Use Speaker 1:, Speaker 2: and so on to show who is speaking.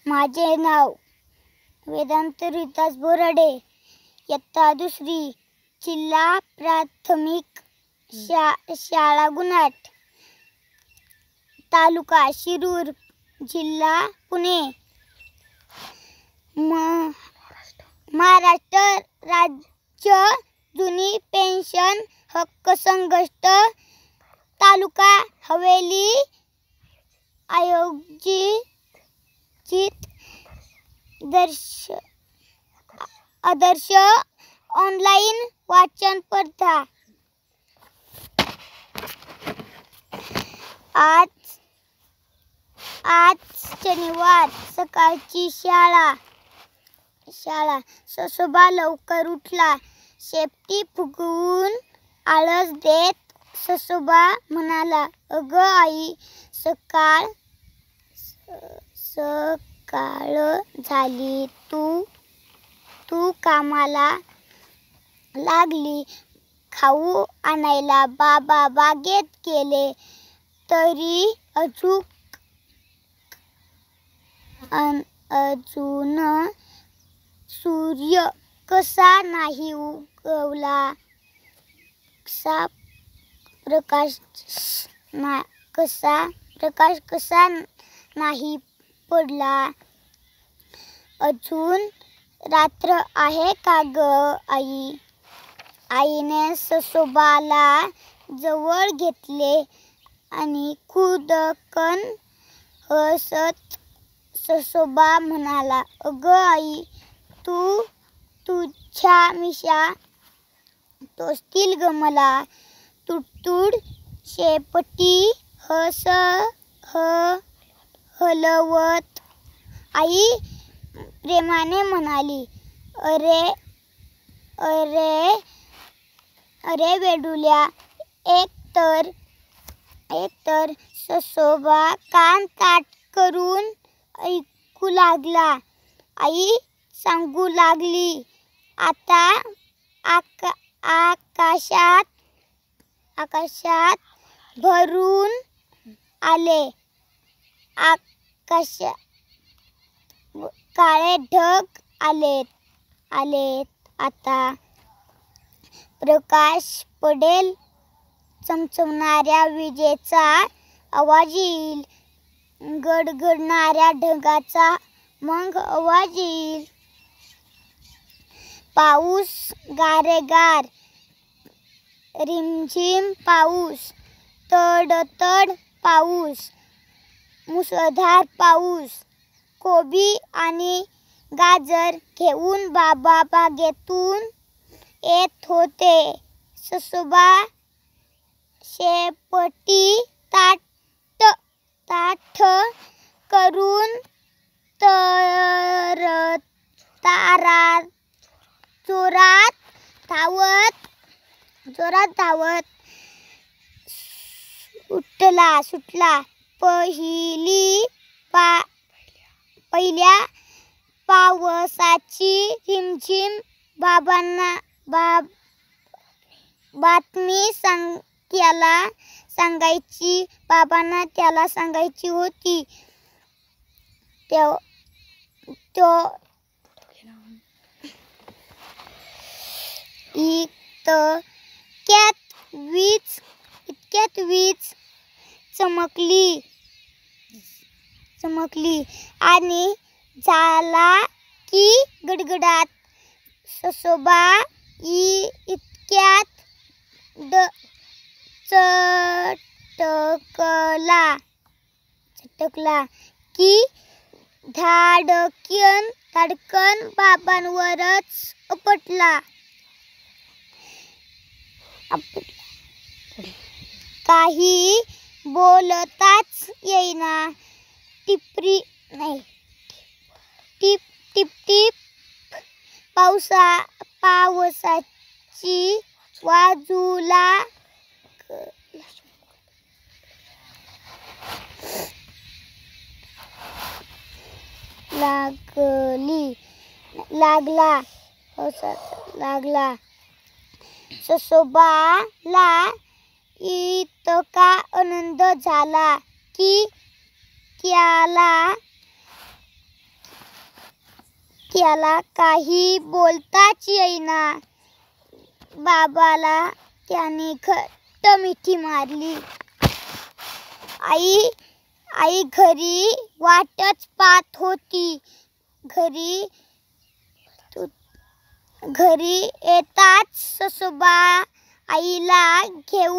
Speaker 1: माझे नाव वेदांत रितास बोराडे, इयत्ता 2री, जिल्हा प्राथमिक शाळा गुणाट, तालुका शिरूर, जिल्हा पुणे, महाराष्ट्र राज्य जुनी पेन्शन हक्क संघर्ष तालुका हवेली आयोजित आदर्श ऑनलाइन वाचन स्पर्धा। आज शनिवार सकाळची शाळा ससोबा लवकर उठला, शेपटी फुगवून आळस देत ससोबा म्हणाला, अगं आई, सकाळ झाली, तू कामाला लागली. खाऊ आणायला बाबा बागेत गेले तरी अजून सूर्य कसा नाही उगवला, प्रकाश कसा नाही पडला. अजून रात्र आहे का ग आई? आईने ससोबाला जवळ घेतले आणि खुदकन हसत ससोबा म्हणाला, अगं आई, तुझ्या मिशा टोचतील ग मला. तुडतुड शेपटी हलवत आई प्रेमाने म्हणाली, अरे वेडुल्या. एकतर ससोबा कान ताठ करून ऐकू लागला. आई सांगू लागली, आता आकाशात भरून आले, आकाशात काळे ढग आलेत. आता प्रकाश पडेल, चमचमणाऱ्या विजेचा आवाज येईल, गडगडणाऱ्या ढगाचा मग आवाज येईल. पाऊस गारेगार, रिमझिम पाऊस, तडतड पाऊस, मुसळधार पाऊस. कोबी आणि गाजर घेऊन बाबा बागेतून येत होते. ससोबा शेपटी ताठ करून जोरात धावत सुटला. पहिल्या पावसाची रिमझिम बाबांना बातमी त्याला सांगायची होती. इतक्यात वीज चमकली आणि झाला की गडगडाट. ससोबा इतक्यात चटकला की धाडकन बाबांवरच आपटला. काही बोलताच येईना. टिप टिप पावसाची बाजूला लागला. ससोबाला इतका आनंद झाला की त्याला त्याला काही बोलताच येईना. बाबाला त्याने घट्ट मिठी मारली. आई घरी वाटच पाहत होती. घरी येताच सासूबा आईला घेऊन